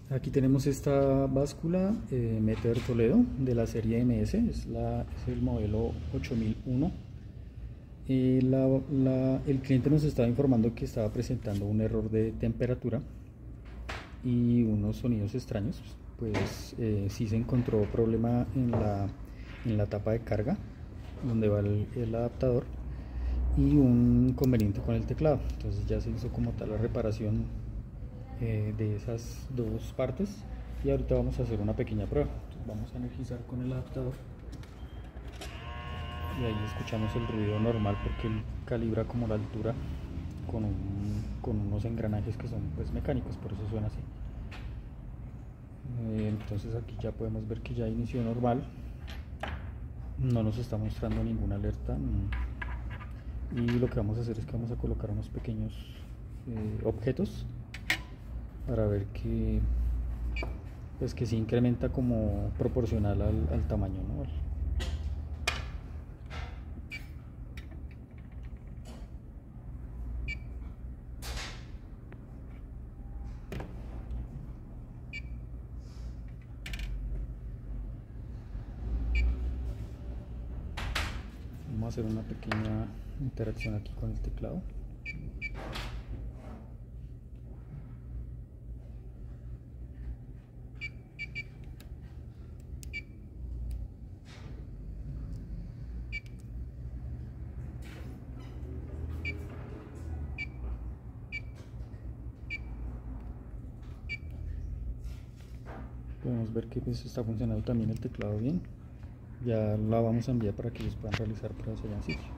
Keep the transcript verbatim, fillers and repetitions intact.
Aquí tenemos esta báscula eh, Meteor Toledo de la serie M S, es, la, es el modelo ocho mil uno. Eh, la, la, el cliente nos estaba informando que estaba presentando un error de temperatura y unos sonidos extraños. Pues eh, sí se encontró problema en la, en la tapa de carga donde va el, el adaptador y un inconveniente con el teclado. Entonces ya se hizo como tal la reparación eh, de esas dos partes y ahorita vamos a hacer una pequeña prueba. Entonces vamos a energizar con el adaptador y ahí escuchamos el ruido normal porque él calibra como la altura con, un, con unos engranajes que son pues mecánicos, por eso suena así. Eh, entonces aquí ya podemos ver que ya inició normal, no nos está mostrando ninguna alerta. Y lo que vamos a hacer es que vamos a colocar unos pequeños eh, objetos para ver que pues que se incrementa como proporcional al, al tamaño, ¿no? Vamos a hacer una pequeña interacción aquí con el teclado. Podemos ver que pues está funcionando también el teclado bien. Ya la vamos a enviar para que ellos puedan realizar pruebas allá en sitio.